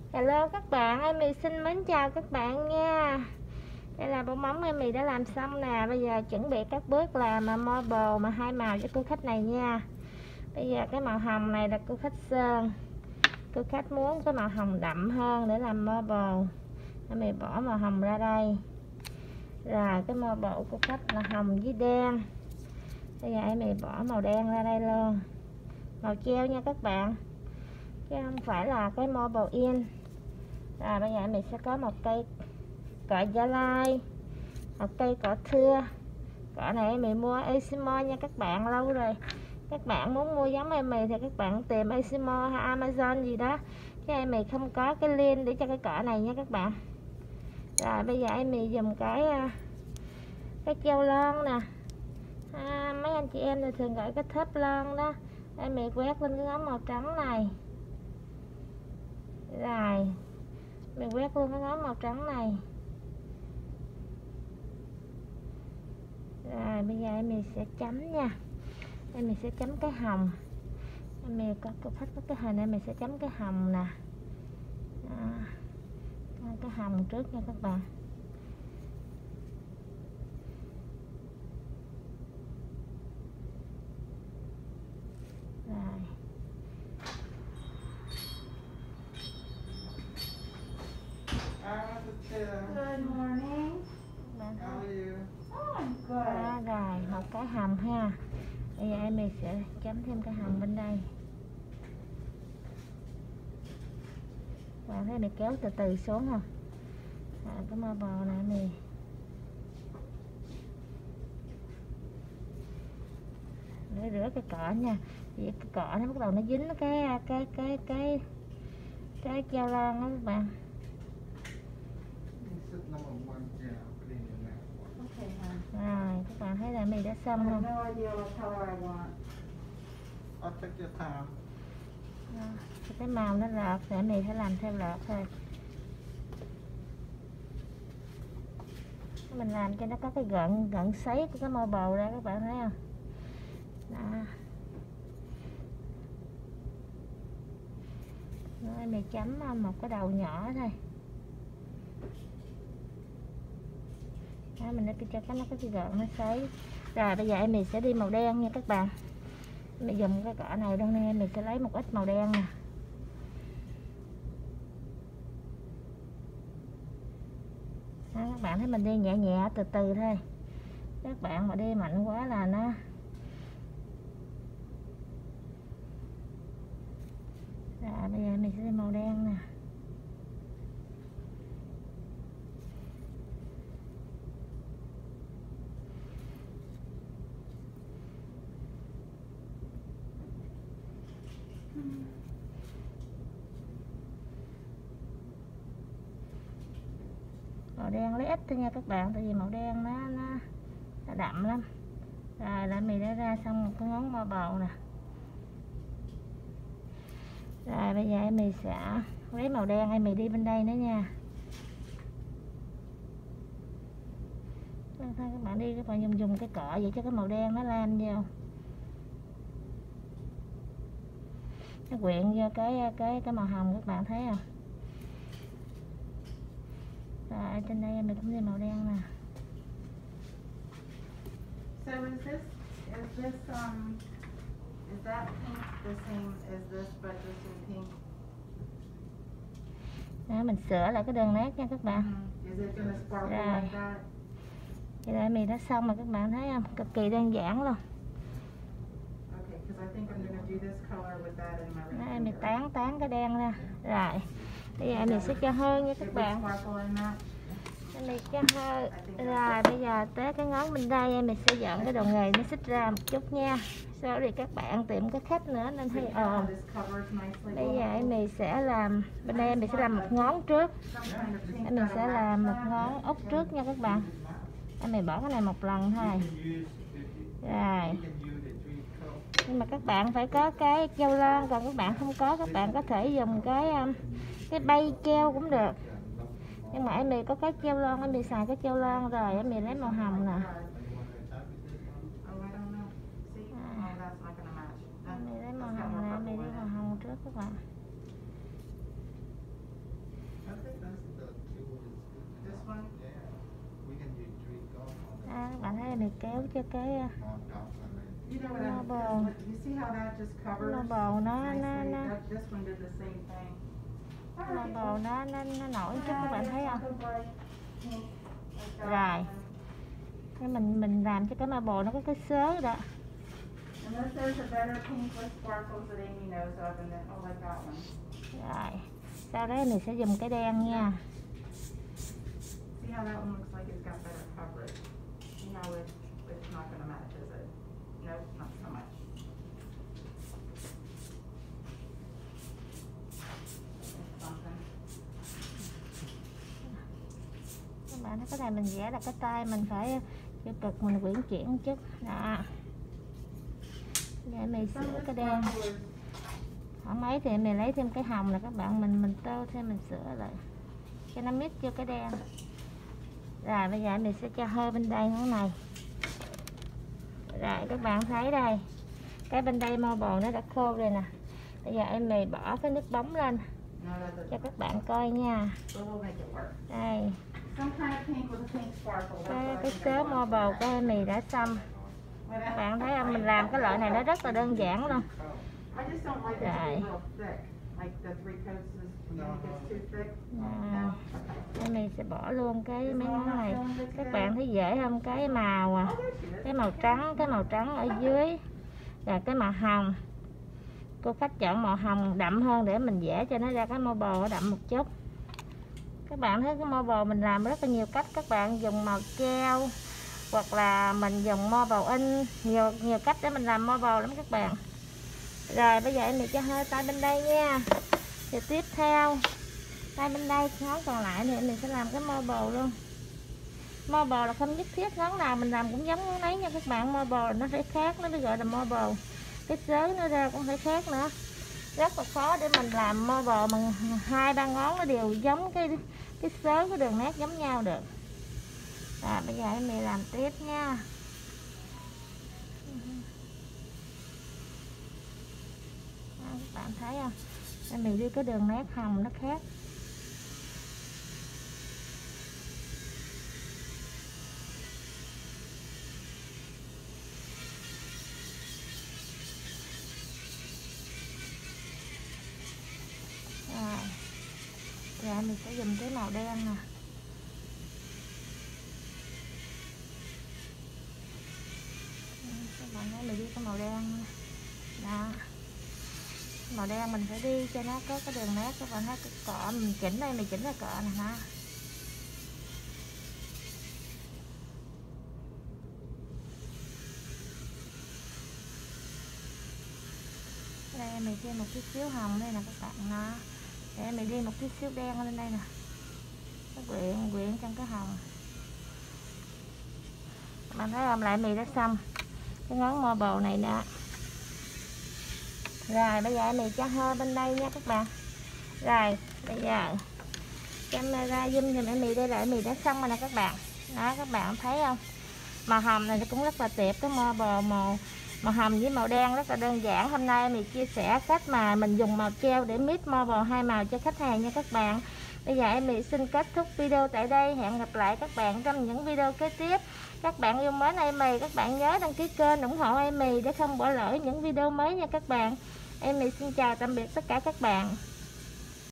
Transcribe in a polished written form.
Hello các bạn, Amy xin mến chào các bạn nha. Đây là bông móng Amy đã làm xong nè. Bây giờ chuẩn bị các bước làm marble mà hai màu cho cô khách này nha. Bây giờ cái màu hồng này là cô khách sơn. Cô khách muốn cái màu hồng đậm hơn để làm marble. Amy bỏ màu hồng ra đây. Rồi cái marble của cô khách là hồng với đen. Bây giờ Amy bỏ màu đen ra đây luôn. Màu treo nha các bạn, chứ không phải là cái marble in. Rồi bây giờ mình sẽ có một cây cọ Gia Lai, một cây cọ thưa. Cọ này mình mua Asimo nha các bạn, lâu rồi. Các bạn muốn mua giống em thì các bạn tìm Asimo hay Amazon gì đó, chứ em không có cái link để cho cái cọ này nha các bạn. Rồi bây giờ em dùng cái keo lon nè. Mấy anh chị em thì thường gọi cái thớp lon đó. Em quét lên cái ngón màu trắng này. Rồi mình quét luôn cái ngón màu trắng này. Rồi bây giờ mình sẽ chấm nha. Mình sẽ chấm cái hồng. Mình có cái hình này, mình sẽ chấm cái hồng nè. Cái hồng trước nha các bạn. Rồi. Good morning. How are you? Oh, I'm good. Rồi, một cái hồng ha. Bây giờ mình sẽ chấm thêm cái hồng bên đây. Bạn thấy mình kéo từ từ xuống không? Cái marble này mình để rửa cái cọ nha. Vì cái cọ nó bắt đầu nó dính cái keo lon đó các bạn. Rồi các bạn thấy là mì đã xong không? Cái màu nó lợt để mì phải làm theo lợt thôi. Mình làm cho nó có cái gợn sấy của cái marble ra, các bạn thấy không? Đó. Rồi mì chấm một cái đầu nhỏ thôi. Đó, mình cho nó có cái gợn nó sấy. Rồi bây giờ mình sẽ đi màu đen nha các bạn. Mình dùng cái cọ này đâu nên mình sẽ lấy một ít màu đen nè. Đó, các bạn thấy mình đi nhẹ nhẹ từ từ thôi. Các bạn mà đi mạnh quá là nó rồi bây giờ mình sẽ đi màu đen nè. Màu đen lấy ít thôi nha các bạn, tại vì màu đen nó đậm lắm. Rồi là mình đã ra xong một cái ngón marble nè. Rồi bây giờ mình sẽ lấy màu đen mình đi bên đây nữa nha. Thôi các bạn đi, các bạn dùng cái cọ vậy cho cái màu đen nó lan vô. Nó quyện vô cái màu hồng, các bạn thấy không? Rồi trên đây mình cũng đi màu đen nè. So is that pink the same as this but just in pink? Đó, mình sửa lại cái đường nét nha các bạn. Is it gonna sparkle like that? Vậy là mình đã xong rồi các bạn thấy không? Cực kỳ đơn giản luôn. Okay, because I think I'm gonna do this color with that in my Đó, mình tán cái đen ra. Rồi bây giờ mình sẽ cho hơi nha các bạn. Mình cho hơi. Rồi bây giờ tới cái ngón bên đây mình sẽ dọn cái đầu nghề nó xích ra một chút nha. Sau thì các bạn tìm có khách nữa nên hơi ồn. Bây giờ mình sẽ làm bên đây, mình sẽ làm một ngón trước. Mình sẽ làm một ngón ốc trước nha các bạn. Mình bỏ cái này một lần thôi. Rồi. Nhưng mà các bạn phải có cái keo lon, còn các bạn không có, các bạn có thể dùng cái bay keo cũng được. Nhưng mà em có cái keo lon, em xài cái keo lon rồi, em lấy màu hồng nè. Em lấy màu hồng nè, em đi màu hồng trước các bạn. mày kéo cho cái You know what marble. you see how that just covers? Marble nó This one did the same thing. marble nó nổi chút, các bạn thấy không? Rồi cái mình làm cho cái marble nó có cái xớ đó. Unless there's a better pink with sparkles that Amy knows of, and then oh, like that one. Rồi sau đấy mình sẽ dùng cái đen nha. See how that one looks like it's got better coverage. See how it's not going to match, is it? Nope, not so much. Something. Các bạn thấy cái này mình vẽ là cái tay mình phải cho cực, mình quyển chuyển một chút đó. Để mình sửa cái đen khoảng mấy thì mình lấy thêm cái hồng là các bạn mình tô thêm, mình sửa lại cho nó mix vô cái đen. Rồi bây giờ mình sẽ cho hơi bên đây hướng này. Rồi các bạn thấy đây, cái bên đây marble nó đã khô rồi nè. Bây giờ em mày bỏ cái nước bóng lên cho các bạn coi nha. Đây cái sớ marble của em mì đã xong. Các bạn thấy không, mình làm cái loại này nó rất là đơn giản luôn. Rồi mình sẽ bỏ luôn cái mấy món này. Các bạn thấy dễ không? Cái màu cái màu trắng ở dưới và cái màu hồng. Cô khách chọn màu hồng đậm hơn để mình vẽ cho nó ra cái marble đậm một chút. Các bạn thấy cái marble mình làm rất là nhiều cách. Các bạn dùng màu treo hoặc là mình dùng marble in, nhiều cách để mình làm marble lắm các bạn. Rồi bây giờ em cho hơi tay bên đây nha. Rồi tiếp theo tay bên đây ngón còn lại thì mình sẽ làm cái marble luôn. Marble là không nhất thiết ngón nào mình làm cũng giống ngón ấy nha các bạn. Marble nó phải khác, nó mới gọi là marble. Cái xớ nó ra cũng phải khác nữa. Rất là khó để mình làm marble mà 2-3 ngón nó đều giống cái xớ, cái đường nét giống nhau được. Rồi bây giờ em làm tiếp nha. Các bạn thấy không? Em đi cái đường nét hồng nó khác. Rồi mình sẽ dùng cái màu đen nè. Các bạn thấy mình đi cái màu đen đó. Màu đen mình phải đi cho nó có cái đường nét. Các bạn thấy cái cọ mình chỉnh đây, mình chỉnh cái cọ này ha. Đây mình thêm một chút xíu hồng đây nè các bạn nó. Để mình đi một chút xíu đen lên đây nè. Các quyện trong cái hồng. Các bạn thấy không, lại mì đã xong cái ngón marble này nè. Rồi bây giờ mình cho hơi bên đây nha các bạn. Rồi bây giờ camera zoom thì mì đây là mì đã xong rồi nè các bạn. Đó các bạn thấy không, màu hồng này cũng rất là đẹp. Cái marble màu hồng với màu đen rất là đơn giản. Hôm nay mình chia sẻ cách mà mình dùng màu treo để mix marble hai màu cho khách hàng nha các bạn. Bây giờ em xin kết thúc video tại đây. Hẹn gặp lại các bạn trong những video kế tiếp. Các bạn yêu mến Amy, các bạn nhớ đăng ký kênh ủng hộ Amy để không bỏ lỡ những video mới nha các bạn. Amy xin chào tạm biệt tất cả các bạn.